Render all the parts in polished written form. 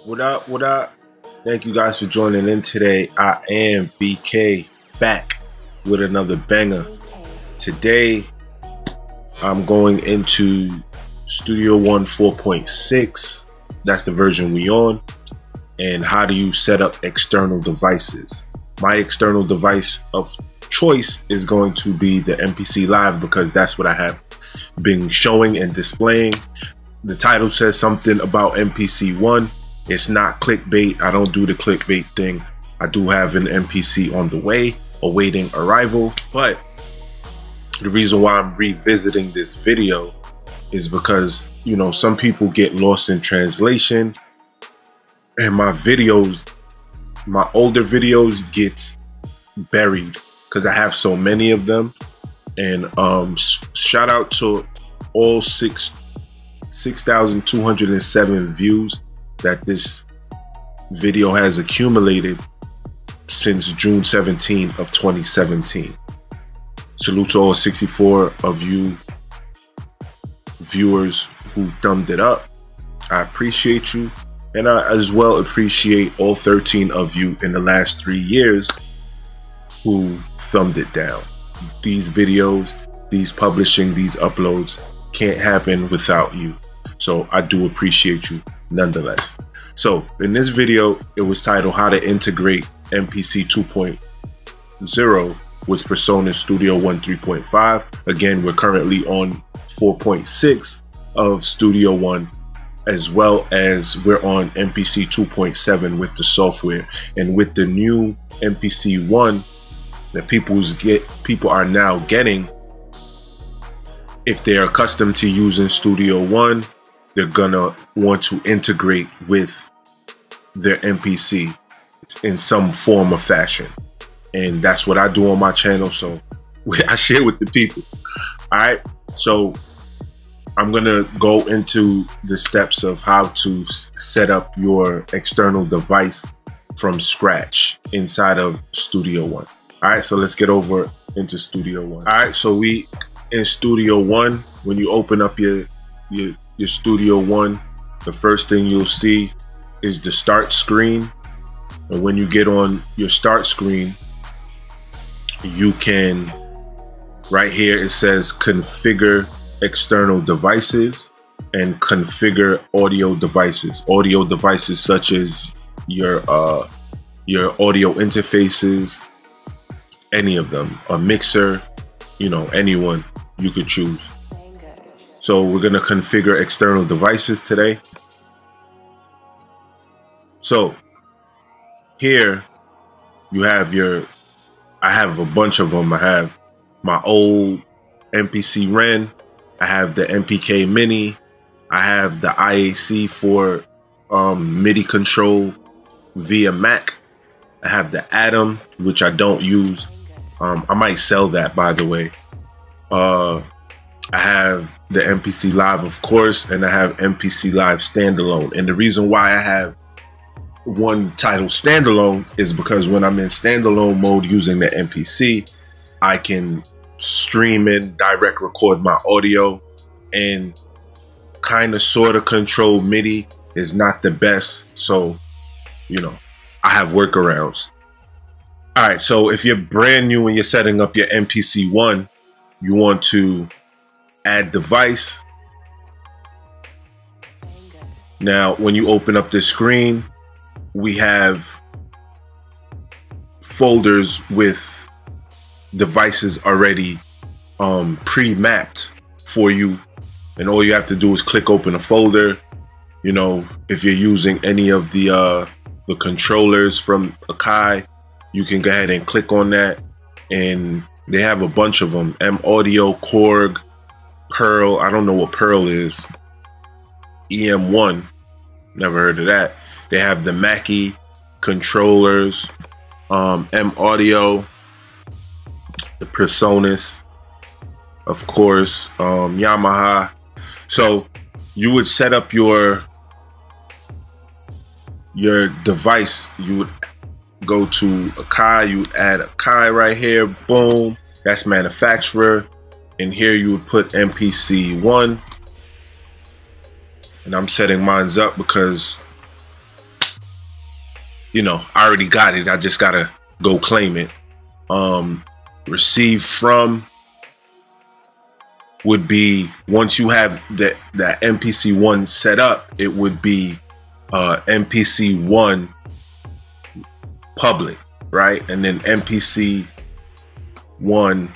What up? What up? Thank you guys for joining in today. I am BK back with another banger. Today I'm going into Studio One 4.6. That's the version we on. And how do you set up external devices? My external device of choice is going to be the MPC Live because that's what I have been showing and displaying. The title says something about MPC One. It's not clickbait. I don't do the clickbait thing. I do have an MPC on the way, awaiting arrival. But the reason why I'm revisiting this video is because, you know, some people get lost in translation, and my videos, my older videos get buried because I have so many of them. And shout out to all 6,207 views that this video has accumulated since June 17th of 2017. Salute to all 64 of you viewers who thumbed it up. I appreciate you, and I as well appreciate all 13 of you in the last 3 years who thumbed it down. These videos, these publishing, these uploads can't happen without you. So I do appreciate you nonetheless. So in this video, it was titled How to Integrate MPC 2.0 with PreSonus Studio One 3.5. Again, we're currently on 4.6 of Studio One, as well as we're on MPC 2.7 with the software. And with the new MPC One that people are now getting, if they're accustomed to using Studio One, they're gonna want to integrate with their MPC in some form or fashion. And that's what I do on my channel, so I share with the people. All right, so I'm gonna go into the steps of how to set up your external device from scratch inside of Studio One. All right, so let's get over into Studio One. All right, so we in Studio One. When you open up your Studio One, the first thing you'll see is the start screen. And when you get on your start screen, you can, right here it says configure external devices and configure audio devices. Audio devices such as your audio interfaces, any of them, a mixer, you know, anyone you could choose. So we're gonna configure external devices today. So here you have I have a bunch of them. I have my old MPC Ren. I have the MPK Mini. I have the IAC for MIDI control via Mac. I have the Atom, which I don't use. I might sell that, by the way. I have the MPC Live, of course, and I have MPC Live Standalone. And the reason why I have one title Standalone is because when I'm in standalone mode using the MPC, I can stream in, direct record my audio, and kind of sort of control MIDI. Is not the best, so you know, I have workarounds. All right, so if you're brand new and you're setting up your MPC One, you want to add device. Now, when you open up this screen, we have folders with devices already pre-mapped for you, and all you have to do is click open a folder. You know, if you're using any of the controllers from Akai, you can go ahead and click on that, and they have a bunch of them. M Audio, Korg, Pearl. I don't know what Pearl is. EM1. Never heard of that. They have the Mackie controllers, M Audio, the PreSonus, of course, Yamaha. So you would set up your device. You would go to Akai. You would add Akai right here. Boom. That's manufacturer. And here you would put MPC One. And I'm setting mine up because you know, I already got it. I just gotta go claim it. Receive from would be, once you have that MPC 1 set up, it would be MPC 1 public, right? And then MPC 1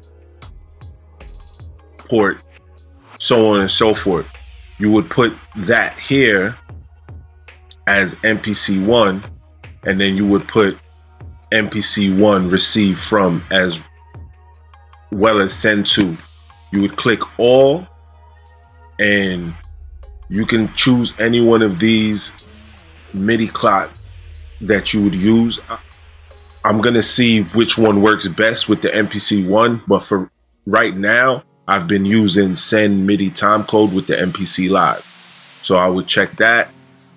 port, so on and so forth. You would put that here as MPC 1, and then you would put MPC 1 receive from as well as send to. You would click all, and you can choose any one of these MIDI clock that you would use. I'm gonna see which one works best with the MPC 1, but for right now, I've been using send MIDI timecode with the MPC Live. So I would check that.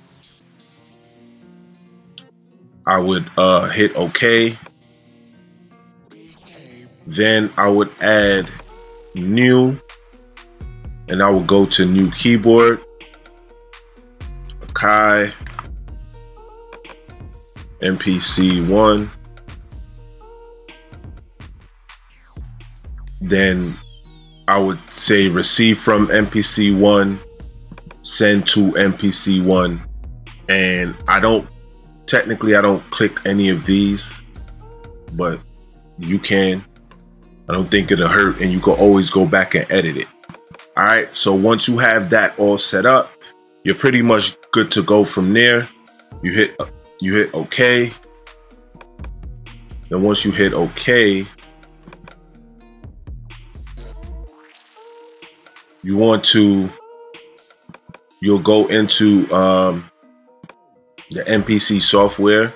I would hit OK. Then I would add new, and I will go to new keyboard. Akai MPC 1. Then I would say receive from MPC 1, send to MPC 1, and I don't click any of these, but you can. I don't think it'll hurt, and you can always go back and edit it. All right, so once you have that all set up, you're pretty much good to go from there. You hit OK. Then once you hit OK, you'll go into the MPC software.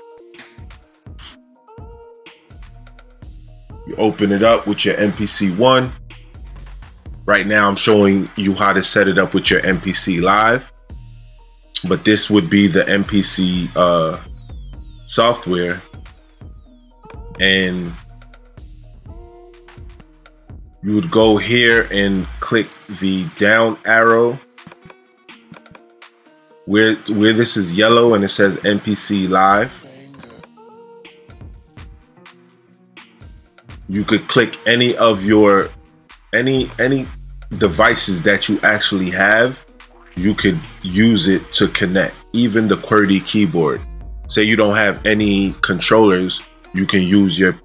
You open it up with your MPC 1. Right now I'm showing you how to set it up with your MPC Live, but this would be the MPC software, and you would go here and click the down arrow where this is yellow and it says MPC Live. You could click any of your any devices that you actually have. You could use it to connect, even the QWERTY keyboard. Say you don't have any controllers, you can use your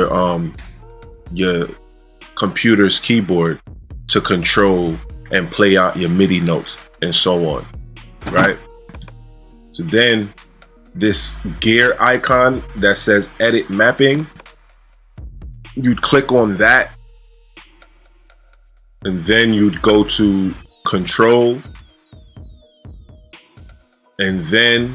computer's keyboard to control and play out your MIDI notes and so on, right? So then this gear icon that says edit mapping, you'd click on that, and then you'd go to control, and then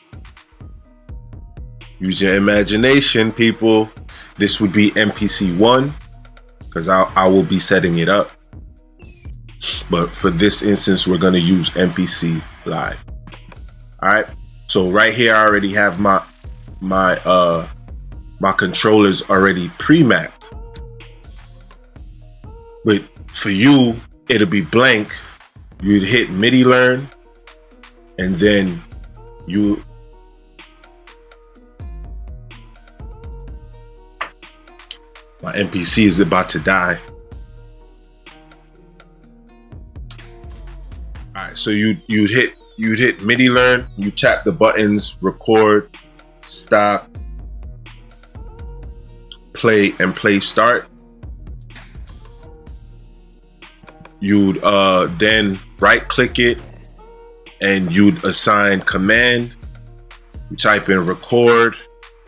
use your imagination, people. This would be MPC 1 because I will be setting it up, but for this instance we're going to use MPC Live. All right, so right here I already have my controllers already pre-mapped, but for you it'll be blank. You'd hit MIDI learn, and then my MPC is about to die. All right, so you'd hit MIDI learn. You tap the buttons record, stop, play, and play start. You'd then right click it and you'd assign command. You type in record,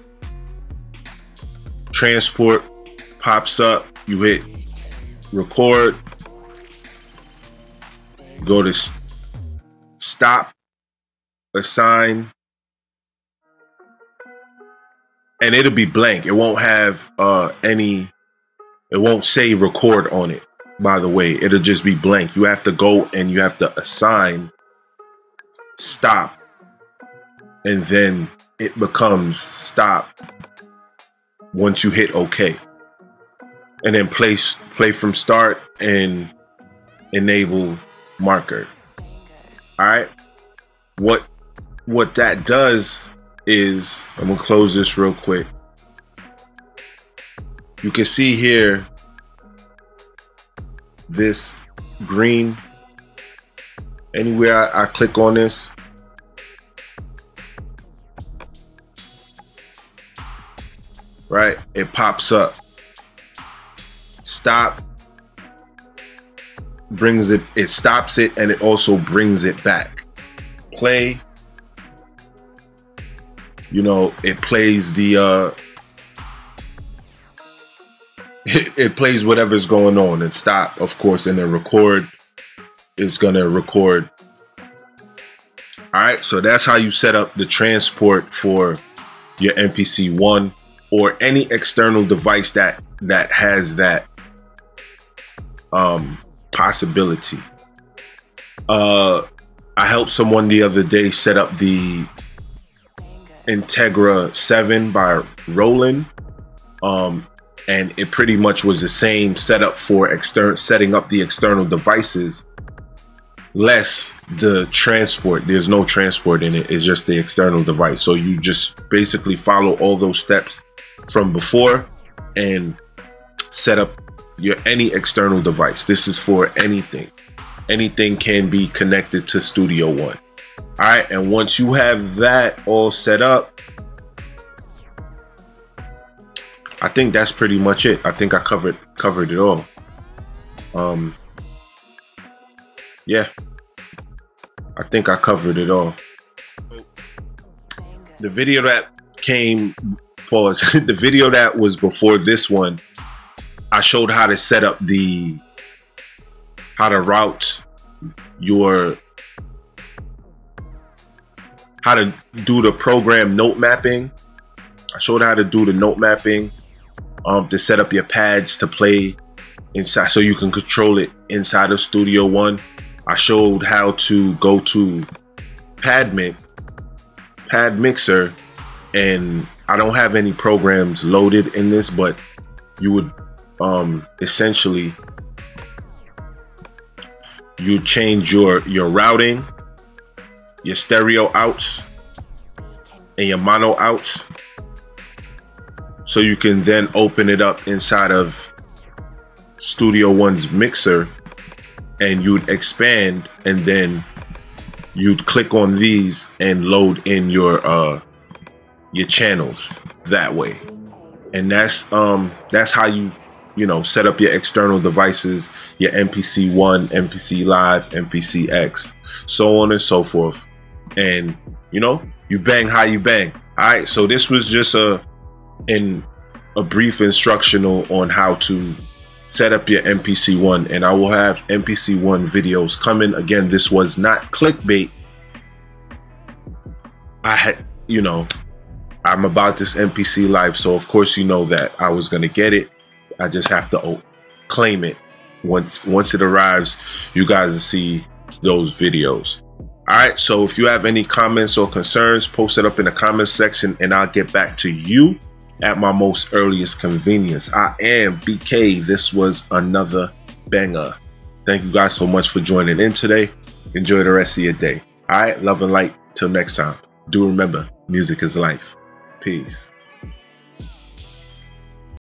transport pops up, you hit record, go to stop, assign, and it'll be blank. It won't have it won't say record on it, by the way. It'll just be blank. You have to go and you have to assign stop, and then it becomes stop once you hit OK. And then play from start and enable marker. All right, what that does is, I'm gonna close this real quick. You can see here this green. Anywhere I click on this, right, it pops up. Stop brings it, it stops it, and it also brings it back. Play, you know, it plays the it plays whatever's going on. And stop, of course, and then record is gonna record. All right, so that's how you set up the transport for your MPC One or any external device that has that possibility. I helped someone the other day set up the Integra 7 by Roland, and it pretty much was the same setup for setting up the external devices, less the transport. There's no transport in it, it's just the external device. So you just basically follow all those steps from before and set up your any external device. This is for anything. Anything can be connected to Studio One. All right, and once you have that all set up, I think that's pretty much it. I think I covered it all. Yeah, I think I covered it all. The video that came, pause, the video that was before this one, I showed how to set up how to route your, how to do the program note mapping. I showed how to do the note mapping, to set up your pads to play inside so you can control it inside of Studio One. I showed how to go to Pad Mixer, and I don't have any programs loaded in this, but you would essentially you change your routing, your stereo outs and your mono outs, so you can then open it up inside of Studio One's mixer, and you'd expand, and then you'd click on these and load in your channels that way. And that's how you know, set up your external devices, your MPC One, MPC Live, MPC X, so on and so forth. And you know, you bang how you bang. All right, so this was just a brief instructional on how to set up your MPC One, and I will have MPC One videos coming. Again, this was not clickbait. You know, I'm about this MPC Live, so of course you know that I was gonna get it. I just have to claim it. Once it arrives, you guys will see those videos. All right, so if you have any comments or concerns, post it up in the comment section, and I'll get back to you at my most earliest convenience. I am BK. This was another banger. Thank you guys so much for joining in today. Enjoy the rest of your day. All right, love and light. Till next time. Do remember, music is life. Peace.